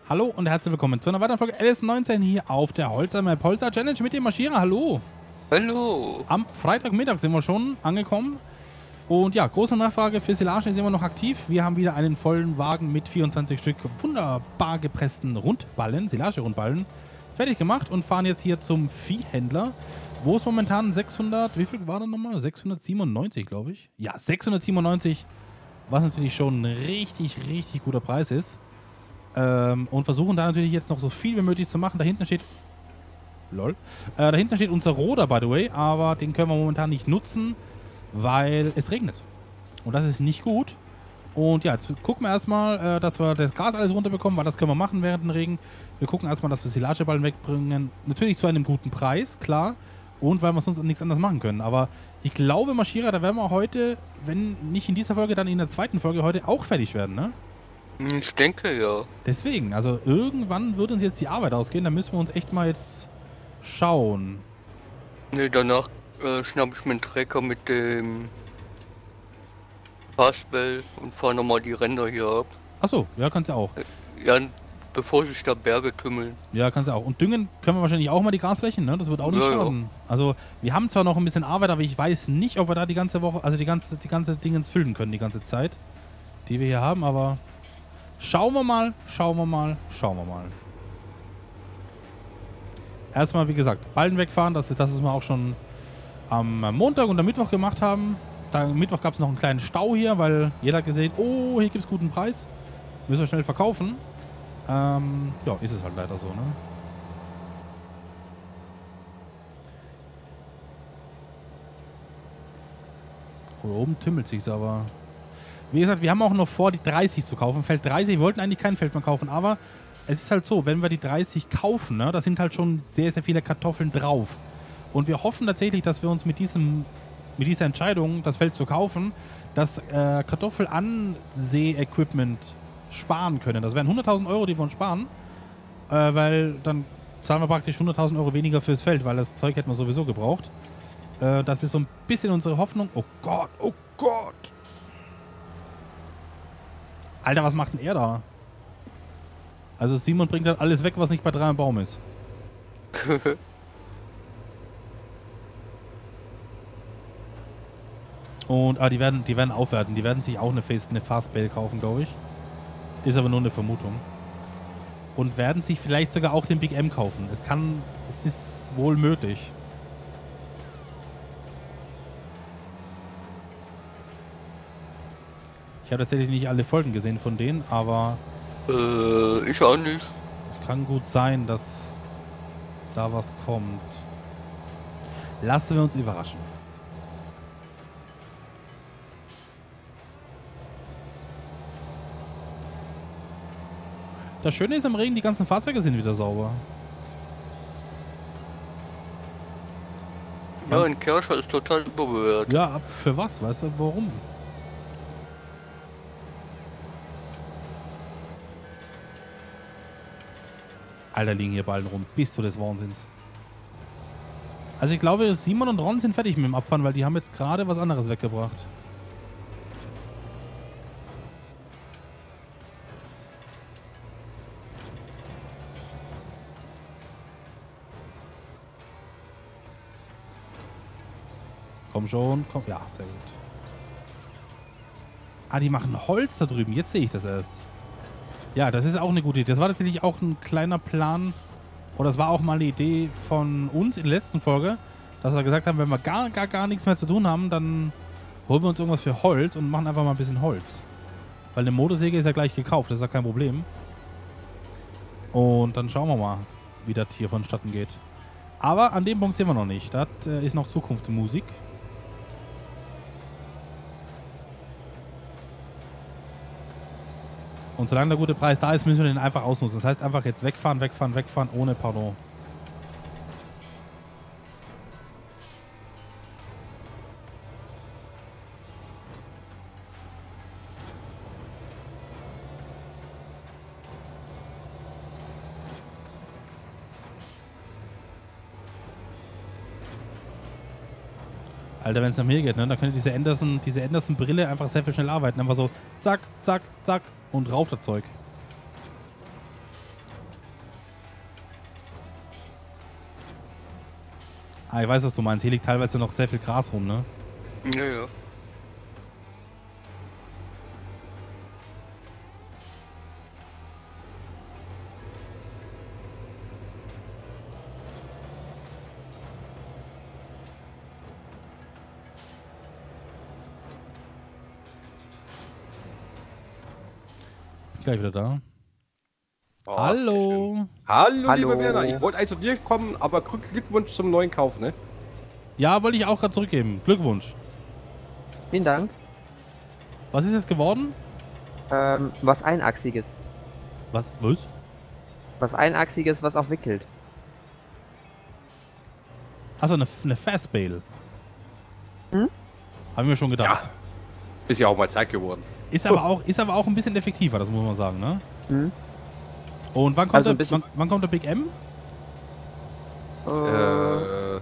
Hallo und herzlich willkommen zu einer weiteren Folge LS19 hier auf der Holzer Challenge mit dem Marschierer. Hallo! Hallo! Am Freitagmittag sind wir schon angekommen. Und ja, große Nachfrage für Silage ist immer noch aktiv. Wir haben wieder einen vollen Wagen mit 24 Stück wunderbar gepressten Rundballen, Silage-Rundballen, fertig gemacht und fahren jetzt hier zum Viehhändler, wo es momentan 600, wie viel war das nochmal? 697, glaube ich. Ja, 697, was natürlich schon ein richtig, richtig guter Preis ist. Und versuchen da natürlich jetzt noch so viel wie möglich zu machen. Da hinten steht... Lol. Da hinten steht unser Roder, by the way, aber den können wir momentan nicht nutzen, weil es regnet. Und das ist nicht gut. Und ja, jetzt gucken wir erstmal, dass wir das Gras alles runterbekommen, weil das können wir machen während dem Regen. Wir gucken erstmal, dass wir Silageballen wegbringen. Natürlich zu einem guten Preis, klar. Und weil wir sonst nichts anderes machen können. Aber ich glaube, Marschierer, da werden wir heute, wenn nicht in dieser Folge, dann in der zweiten Folge heute auch fertig werden, ne? Ich denke ja. Deswegen, also irgendwann wird uns jetzt die Arbeit ausgehen. Da müssen wir uns echt mal jetzt schauen. Ne, danach schnapp ich mir einen Trecker mit dem Fastbell und fahre nochmal die Ränder hier ab. Achso, ja, kannst du auch. Ja, bevor sich da Berge tümmeln. Ja, kannst du auch. Und düngen können wir wahrscheinlich auch mal die Grasflächen, ne? Das wird auch nicht schaden. Ja. Also, wir haben zwar noch ein bisschen Arbeit, aber ich weiß nicht, ob wir da die ganze Woche, also die ganze Dingens füllen können, die ganze Zeit, die wir hier haben, aber schauen wir mal. Erstmal, wie gesagt, Ballen wegfahren, das ist das, was wir auch schon am Montag und am Mittwoch gemacht haben. Am Mittwoch gab es noch einen kleinen Stau hier, weil jeder hat gesehen, oh, hier gibt es guten Preis. Müssen wir schnell verkaufen. Ja, ist es halt leider so, ne? Hier oben tümmelt sich's aber. Wie gesagt, wir haben auch noch vor, die 30 zu kaufen. Feld 30, wir wollten eigentlich kein Feld mehr kaufen, aber es ist halt so, wenn wir die 30 kaufen, ne, da sind halt schon sehr, sehr viele Kartoffeln drauf. Und wir hoffen tatsächlich, dass wir uns mit dieser Entscheidung, das Feld zu kaufen, das Kartoffelansee-Equipment sparen können. Das wären 100.000 Euro, die wir uns sparen, weil dann zahlen wir praktisch 100.000 Euro weniger fürs Feld, weil das Zeug hätten wir sowieso gebraucht. Das ist so ein bisschen unsere Hoffnung. Oh Gott, oh Gott. Alter, was macht denn er da? Also Simon bringt halt alles weg, was nicht bei 3 am Baum ist. Und die werden aufwerten. Die werden sich auch eine Fastbell kaufen, glaube ich. Ist aber nur eine Vermutung. Und werden sich vielleicht sogar auch den Big M kaufen. Es ist wohl möglich. Ich habe tatsächlich nicht alle Folgen gesehen von denen, aber... ich auch nicht. Es kann gut sein, dass da was kommt. Lassen wir uns überraschen. Das Schöne ist am Regen, die ganzen Fahrzeuge sind wieder sauber. Ja, ein Kerscher ist total überbewertet. Ja, für was? Weißt du, warum? Alter, liegen hier Ballen rum. Bist du des Wahnsinns. Also ich glaube, Simon und Ron sind fertig mit dem Abfahren, weil die haben jetzt gerade was anderes weggebracht. Komm schon, komm. Ja, sehr gut. Ah, die machen Holz da drüben. Jetzt sehe ich das erst. Ja, das ist auch eine gute Idee. Das war tatsächlich auch ein kleiner Plan. Oder das war auch mal eine Idee von uns in der letzten Folge, dass wir gesagt haben, wenn wir gar nichts mehr zu tun haben, dann holen wir uns irgendwas für Holz und machen einfach mal ein bisschen Holz. Weil eine Motorsäge ist ja gleich gekauft, das ist ja kein Problem. Und dann schauen wir mal, wie das hier vonstatten geht. Aber an dem Punkt sind wir noch nicht. Das ist noch Zukunftsmusik. Und solange der gute Preis da ist, müssen wir den einfach ausnutzen. Das heißt einfach jetzt wegfahren, ohne Pardon. Alter, wenn es nach mir geht, ne, dann könnte diese Anderson-Brille einfach sehr viel schneller arbeiten. Einfach so zack, zack, zack und rauf das Zeug. Ah, ich weiß, was du meinst. Hier liegt teilweise noch sehr viel Gras rum, ne? Ja, ja. Gleich wieder da. Oh, Hallo. Hallo, Hallo. lieber Werner. Ich wollte eigentlich zu dir kommen, aber Glückwunsch zum neuen Kauf, ne? Ja, wollte ich auch gerade zurückgeben. Glückwunsch. Vielen Dank. Was ist es geworden? Was Einachsiges. Was? Was? Was Einachsiges, was auch wickelt. Achso, eine Fastbail. Hm? Haben wir schon gedacht. Ist ja auch mal Zeit geworden. Ist aber auch ein bisschen effektiver, das muss man sagen, ne? Hm? Und wann kommt, Also ein der, bisschen- wann kommt der Big M? Ja.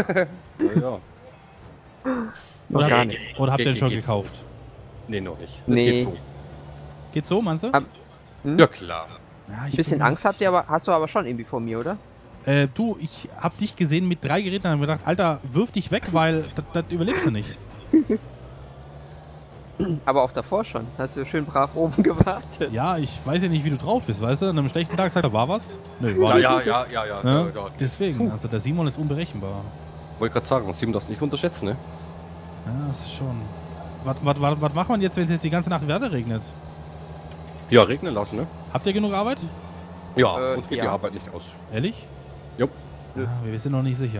Noch gar habt- nicht. Oder habt ihr den Geht- schon geht gekauft? Nee, noch nicht. Das Nee. geht so. Geht so, meinst du? Ab- Ja, klar. Ja, Ein ich bisschen bin Angst hast du aber schon irgendwie vor mir, oder? Du, ich hab dich gesehen mit 3 Geräten und hab mir gedacht, Alter, wirf dich weg, weil das überlebst du nicht. Aber auch davor schon. Hast du schön brav oben gewartet. Ja, ich weiß ja nicht, wie du drauf bist, weißt du? An einem schlechten Tag sagt er, war was? Nö, war Ja, nichts. ja. Ne? Ja. Deswegen, also der Simon ist unberechenbar. Wollte gerade sagen, Simon das nicht unterschätzen, ne? Ja, das ist schon... Was macht man jetzt, wenn es jetzt die ganze Nacht Wetter regnet? Ja, regnen lassen, ne? Habt ihr genug Arbeit? Ja, uns geht die ja. Arbeit nicht aus. Ehrlich? Jupp. Ja, wir sind noch nicht sicher.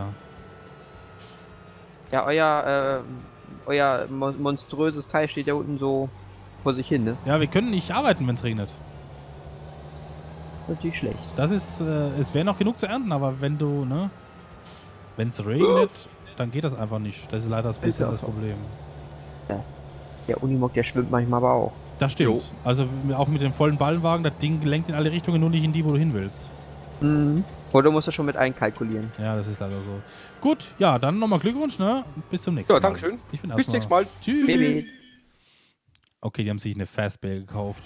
Ja, euer monströses Teil steht ja unten so vor sich hin, ne? Ja, wir können nicht arbeiten, wenn es regnet. Natürlich schlecht. Das ist, es wäre noch genug zu ernten, aber wenn du, ne? Wenn es regnet, dann geht das einfach nicht. Das ist leider das bisschen auch das so. Problem. Der Unimog, der schwimmt manchmal aber auch. Das stimmt. Also auch mit dem vollen Ballenwagen, das Ding lenkt in alle Richtungen, nur nicht in die, wo du hin willst. Mhm. Oder musst du schon mit einkalkulieren. Ja, das ist leider so. Gut, ja, dann nochmal Glückwunsch, ne? Bis zum nächsten Ja, Mal. dankeschön. Ich bin Bis erstmal. nächstes Mal. Tschüss. Baby. Okay, die haben sich eine Fastbail gekauft.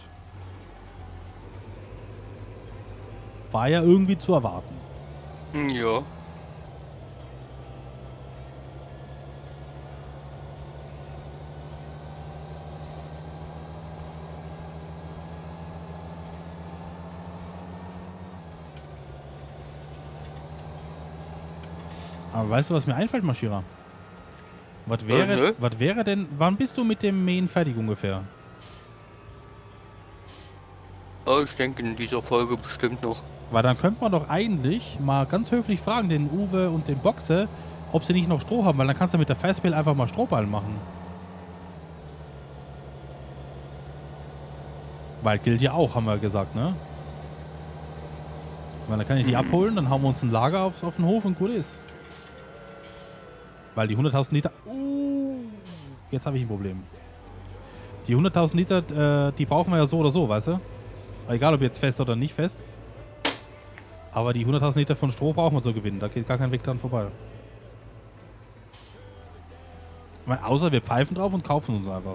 War ja irgendwie zu erwarten. Ja. Aber weißt du, was mir einfällt, Maschira? Was nö. wäre denn, wann bist du mit dem Mähen fertig ungefähr? Aber ich denke in dieser Folge bestimmt noch. Weil dann könnte man doch eigentlich mal ganz höflich fragen, den Uwe und den Boxe, ob sie nicht noch Stroh haben, weil dann kannst du mit der Fastbail einfach mal Strohballen machen. Weil gilt ja auch, haben wir gesagt, ne? Weil dann kann ich die abholen, dann hauen wir uns ein Lager auf den Hof und gut ist. Weil die 100.000 Liter... jetzt habe ich ein Problem. Die 100.000 Liter, die brauchen wir ja so oder so, weißt du? Egal, ob jetzt fest oder nicht fest. Aber die 100.000 Liter von Stroh brauchen wir zu gewinnen. Da geht gar kein Weg dran vorbei. Ich meine, außer wir pfeifen drauf und kaufen uns einfach.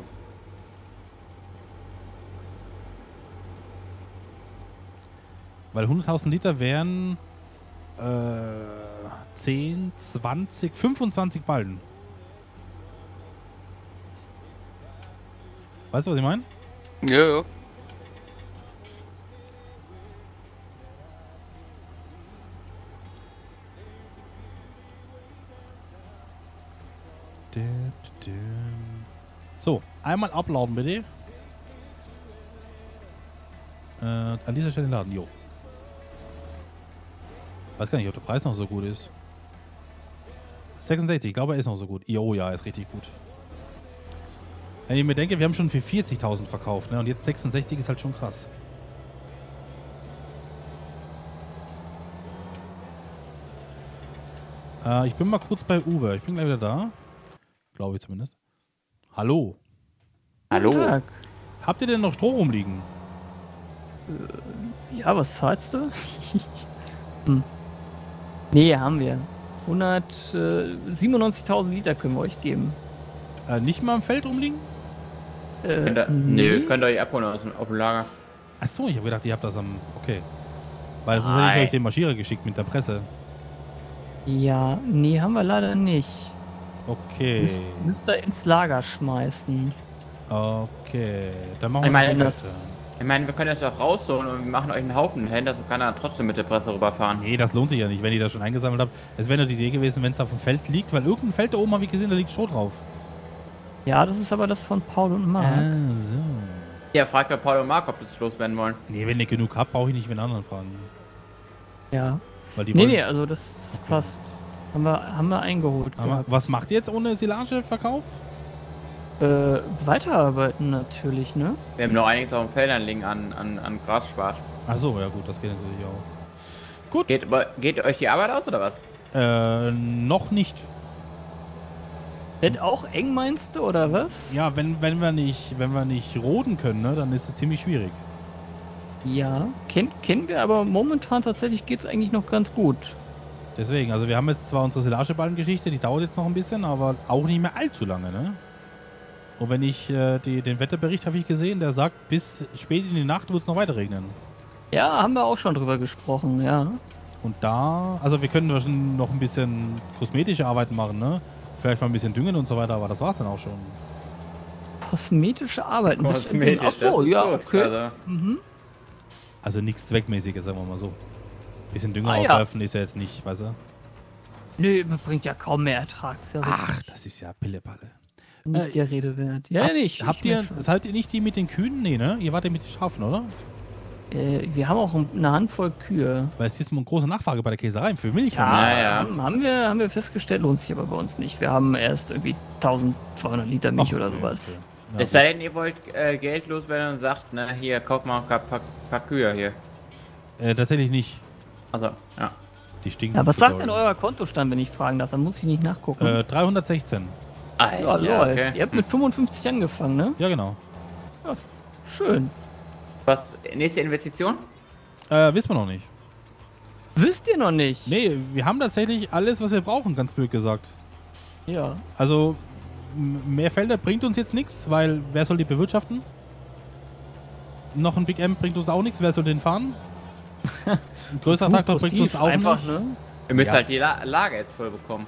Weil 100.000 Liter wären 10, 20, 25 Ballen. Weißt du, was ich meine? Ja, ja. So, einmal uploaden bitte. An dieser Stelle laden, jo. Weiß gar nicht, ob der Preis noch so gut ist. 66, ich glaube, er ist noch so gut. Jo, ja, er ist richtig gut. Wenn ich mir denke, wir haben schon für 40.000 verkauft, ne? Und jetzt 66 ist halt schon krass. Ich bin mal kurz bei Uwe. Ich bin gleich wieder da. Glaube ich zumindest. Hallo. Hallo. Habt ihr denn noch Stroh rumliegen? Ja, was zahlst du? Nee, haben wir. 197.000 Liter können wir euch geben. Nicht mal im Feld rumliegen? Nee, könnt ihr euch abholen auf dem Lager. Achso, ich habe gedacht, ihr habt das am... Okay. Weil sonst hätte ich euch den Marschierer geschickt mit der Presse. Ja, nee, haben wir leider nicht. Okay. Müsst ihr ins Lager schmeißen. Okay. Dann machen wir Ich meine, das. Ich meine, wir können das doch rausholen und wir machen euch einen Haufen hin, dass keiner trotzdem mit der Presse rüberfahren. Nee, das lohnt sich ja nicht, wenn ihr das schon eingesammelt habt. Es wäre nur die Idee gewesen, wenn es auf dem Feld liegt, weil irgendein Feld da oben habe ich gesehen, da liegt Stroh drauf. Ja, das ist aber das von Paul und Marc. So. Ja, fragt bei Paul und Marc, ob das loswerden wollen. Nee, wenn ihr genug habt, brauche ich nicht mit anderen fragen. Ja. Weil die Nee, wollen- nee, also das passt. Haben wir eingeholt. Aber was macht ihr jetzt ohne Silageverkauf? Weiterarbeiten natürlich, ne? Wir haben noch einiges auf den Feldern liegen an Grasspart. Achso, ja gut, das geht natürlich auch. Gut. Geht euch die Arbeit aus oder was? Noch nicht. Wird auch eng, meinst du, oder was? Ja, wenn wir nicht roden können, ne, dann ist es ziemlich schwierig. Ja, kennen wir, aber momentan tatsächlich geht es eigentlich noch ganz gut. Deswegen, also wir haben jetzt zwar unsere Silageballengeschichte, die dauert jetzt noch ein bisschen, aber auch nicht mehr allzu lange, ne? Und wenn ich den Wetterbericht habe ich gesehen, der sagt, bis spät in die Nacht wird es noch weiter regnen. Ja, haben wir auch schon drüber gesprochen, ja. Und da, also wir können schon noch ein bisschen kosmetische Arbeiten machen, ne? Vielleicht mal ein bisschen düngen und so weiter, aber das war's dann auch schon. Kosmetische Arbeiten. Kosmetisch, Ach so, das ist ja, so, okay. Also, Mhm. Also nichts Zweckmäßiges, sagen wir mal so. Bisschen Dünger Ah, ja. aufwerfen ist ja jetzt nicht, weißt du? Nö, man bringt ja kaum mehr Ertrag. Ist ja Ach, das ist ja Pillepalle. nicht der Rede wert. Ja, nicht. Habt ihr, seid ihr nicht die mit den Kühen? Nee, ne? Ihr wart ja mit den Schafen, oder? Wir haben auch eine Handvoll Kühe. Weil es ist eine große Nachfrage bei der Käserei für Milch. Ja, ja. Haben wir festgestellt, lohnt sich aber bei uns nicht. Wir haben erst irgendwie 1200 Liter Milch Ach, oder okay, sowas. okay. Ja, es sei denn, ihr wollt Geld loswerden und sagt, ne, hier, kauf mal ein paar Kühe hier. tatsächlich nicht. Also, ja. Die stinken. Ja, was zu sagt doll. denn euer Kontostand, wenn ich fragen darf? Dann muss ich nicht nachgucken. 316. Ja, läuft. okay. Ihr habt mit 55 angefangen, ne? Ja, genau. Schön. Was, nächste Investition? Wissen wir noch nicht. Wisst ihr noch nicht? Nee, wir haben tatsächlich alles, was wir brauchen, ganz blöd gesagt. Ja. Also, mehr Felder bringt uns jetzt nichts, weil wer soll die bewirtschaften? Noch ein Big M bringt uns auch nichts, wer soll den fahren? Ein größerer Traktor bringt uns auch einfach, nicht. ne? Ihr müsst Ja. halt die Lager jetzt voll bekommen.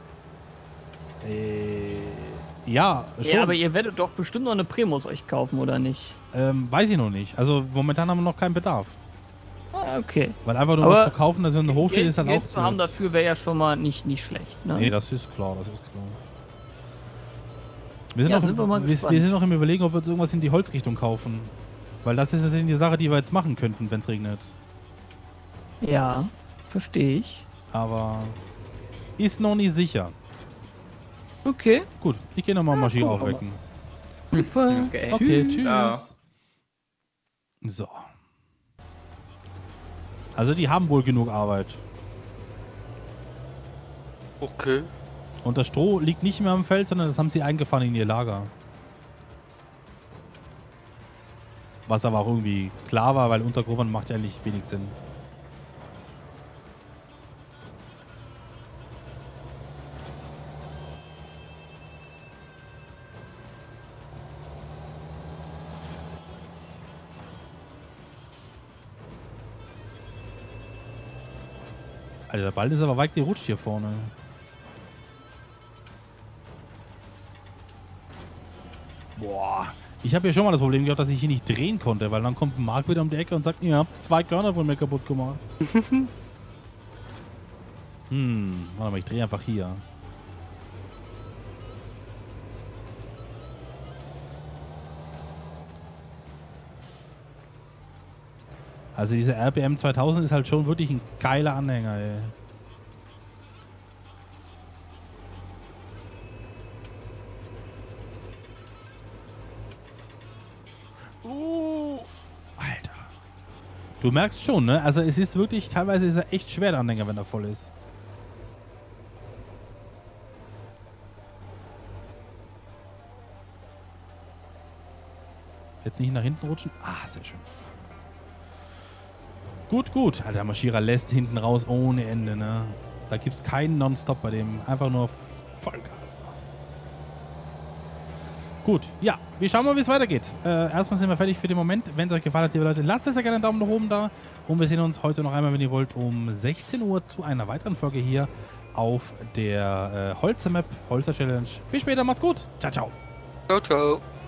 Ja, schon. Ja, aber ihr werdet doch bestimmt noch eine Primus euch kaufen, oder nicht? Weiß ich noch nicht. Also, momentan haben wir noch keinen Bedarf. Ah, okay. Weil einfach nur Aber was zu kaufen, also ein Hof steht, ist halt Geld auch zu haben blöd. dafür wäre ja schon mal nicht schlecht, ne? Nee, das ist klar, das ist klar. Wir sind, Ja, noch, sind wir mal wir gespannt. sind noch im Überlegen, ob wir uns irgendwas in die Holzrichtung kaufen. Weil das ist tatsächlich die Sache, die wir jetzt machen könnten, wenn es regnet. Ja, verstehe ich. Aber ist noch nicht sicher. Okay. Gut, ich gehe nochmal Maschine gucken wir aufwecken. Super. Okay. Okay, tschüss. Ciao. So. Also die haben wohl genug Arbeit. Okay. Und das Stroh liegt nicht mehr am Feld, sondern das haben sie eingefahren in ihr Lager. Was aber auch irgendwie klar war, weil Untergrund macht ja eigentlich wenig Sinn. Alter, der Ball ist aber weit gerutscht hier vorne. Boah. Ich habe ja schon mal das Problem gehabt, dass ich hier nicht drehen konnte, weil dann kommt Marc wieder um die Ecke und sagt, ihr habt 2 Körner von mir kaputt gemacht. Warte mal, ich drehe einfach hier. Also dieser RPM 2000 ist halt schon wirklich ein geiler Anhänger, ey. Alter. Du merkst schon, ne? Also es ist wirklich, teilweise ist er echt schwer, der Anhänger, wenn er voll ist. Jetzt nicht nach hinten rutschen. Ah, sehr schön. Gut, gut. Alter, Maschierer lässt hinten raus ohne Ende, ne? Da gibt es keinen Nonstop bei dem. Einfach nur Vollgas. Gut, ja. Wir schauen mal, wie es weitergeht. Erstmal sind wir fertig für den Moment. Wenn es euch gefallen hat, liebe Leute, lasst sehr gerne einen Daumen nach oben da. Und wir sehen uns heute noch einmal, wenn ihr wollt, um 16 Uhr zu einer weiteren Folge hier auf der Holzer-Map, Holzer-Challenge. Bis später, macht's gut. Ciao, ciao. Ciao, ciao.